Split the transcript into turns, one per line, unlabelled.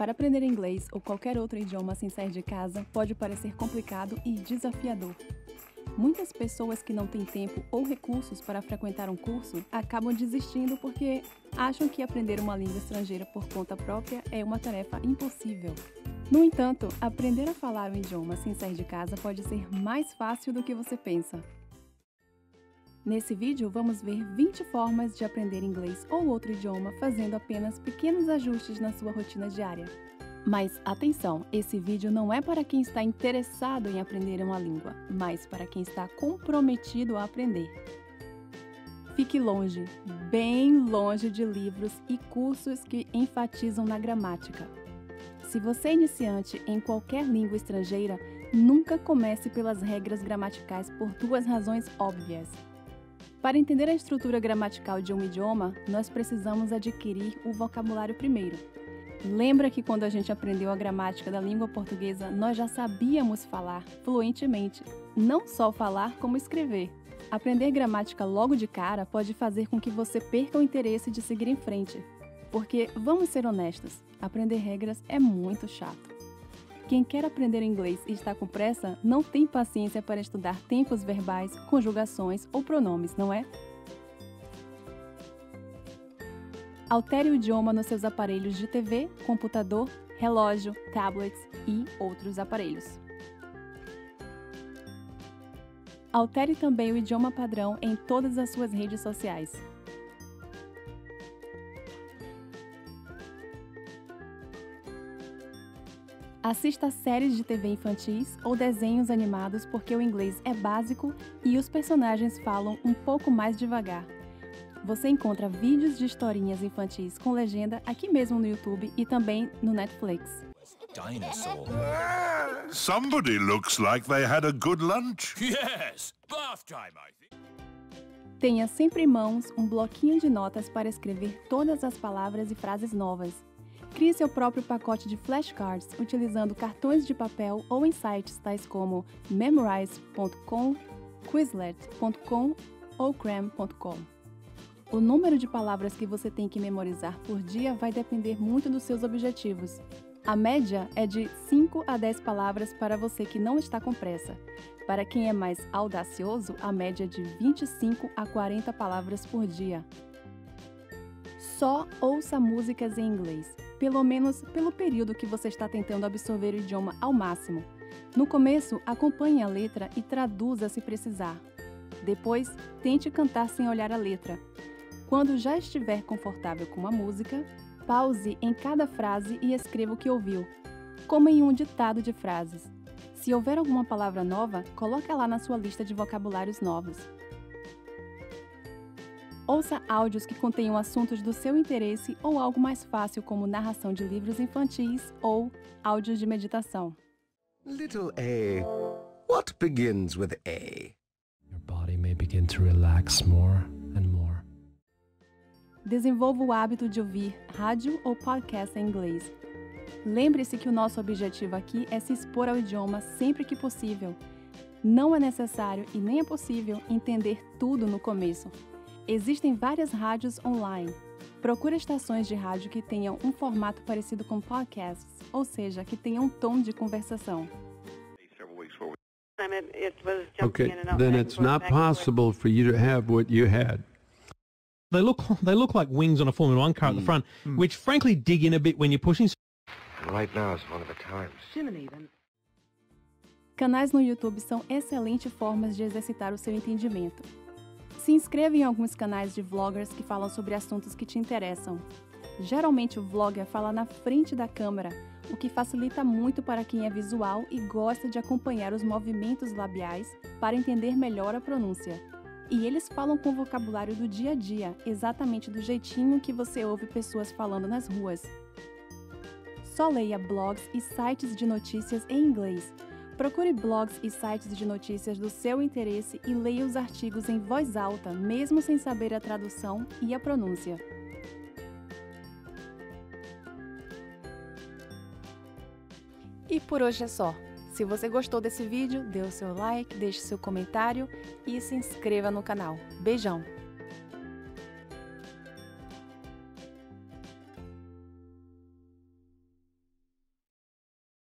Para aprender inglês ou qualquer outro idioma sem sair de casa pode parecer complicado e desafiador. Muitas pessoas que não têm tempo ou recursos para frequentar um curso acabam desistindo porque acham que aprender uma língua estrangeira por conta própria é uma tarefa impossível. No entanto, aprender a falar um idioma sem sair de casa pode ser mais fácil do que você pensa. Nesse vídeo, vamos ver 20 formas de aprender inglês ou outro idioma fazendo apenas pequenos ajustes na sua rotina diária. Mas atenção, esse vídeo não é para quem está interessado em aprender uma língua, mas para quem está comprometido a aprender. Fique longe, bem longe de livros e cursos que enfatizam na gramática. Se você é iniciante em qualquer língua estrangeira, nunca comece pelas regras gramaticais por duas razões óbvias. Para entender a estrutura gramatical de um idioma, nós precisamos adquirir o vocabulário primeiro. Lembra que quando a gente aprendeu a gramática da língua portuguesa, nós já sabíamos falar fluentemente, não só falar como escrever. Aprender gramática logo de cara pode fazer com que você perca o interesse de seguir em frente. Porque, vamos ser honestos, aprender regras é muito chato. Quem quer aprender inglês e está com pressa, não tem paciência para estudar tempos verbais, conjugações ou pronomes, não é? Altere o idioma nos seus aparelhos de TV, computador, relógio, tablets e outros aparelhos. Altere também o idioma padrão em todas as suas redes sociais. Assista a séries de TV infantis ou desenhos animados porque o inglês é básico e os personagens falam um pouco mais devagar. Você encontra vídeos de historinhas infantis com legenda aqui mesmo no YouTube e também no Netflix.
Dinosaur.
Somebody looks like they had a good lunch.
Yes! Bath time, I think.
Tenha sempre em mãos um bloquinho de notas para escrever todas as palavras e frases novas. Crie seu próprio pacote de flashcards utilizando cartões de papel ou em sites tais como memrise.com, quizlet.com ou cram.com. O número de palavras que você tem que memorizar por dia vai depender muito dos seus objetivos. A média é de 5 a 10 palavras para você que não está com pressa. Para quem é mais audacioso, a média é de 25 a 40 palavras por dia. Só ouça músicas em inglês, pelo menos pelo período que você está tentando absorver o idioma ao máximo. No começo, acompanhe a letra e traduza se precisar. Depois, tente cantar sem olhar a letra. Quando já estiver confortável com a música, pause em cada frase e escreva o que ouviu, como em um ditado de frases. Se houver alguma palavra nova, coloque lá na sua lista de vocabulários novos. Ouça áudios que contenham assuntos do seu interesse ou algo mais fácil como narração de livros infantis ou áudios de meditação.
Little A. What begins with A?
Your body may begin to relax more and more.
Desenvolva o hábito de ouvir rádio ou podcast em inglês. Lembre-se que o nosso objetivo aqui é se expor ao idioma sempre que possível. Não é necessário e nem é possível entender tudo no começo. Existem várias rádios online. Procure estações de rádio que tenham um formato parecido com podcasts, ou seja, que tenham um tom de conversação.
Okay, then it's not possible for you to have what you had.
They look like wings on a Formula One car at the front, which frankly dig in a bit when you're pushing.
Right now is one of the times.
Canais no YouTube são excelentes formas de exercitar o seu entendimento. Se inscreva em alguns canais de vloggers que falam sobre assuntos que te interessam. Geralmente o vlogger fala na frente da câmera, o que facilita muito para quem é visual e gosta de acompanhar os movimentos labiais para entender melhor a pronúncia. E eles falam com o vocabulário do dia a dia, exatamente do jeitinho que você ouve pessoas falando nas ruas. Só leia blogs e sites de notícias em inglês. Procure blogs e sites de notícias do seu interesse e leia os artigos em voz alta, mesmo sem saber a tradução e a pronúncia. E por hoje é só. Se você gostou desse vídeo, dê o seu like, deixe seu comentário e se inscreva no canal. Beijão!